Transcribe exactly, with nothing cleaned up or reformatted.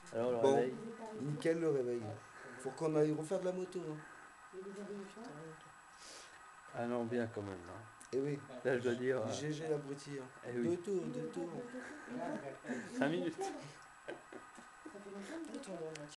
Alors le Bon, réveil. nickel le réveil. Faut qu'on aille refaire de la moto. Hein. Ah non, bien quand même. Hein. Eh oui, Là, je dois dire. euh, G G l'abruti. Hein. eh oui. Deux tours, deux tours. Cinq minutes.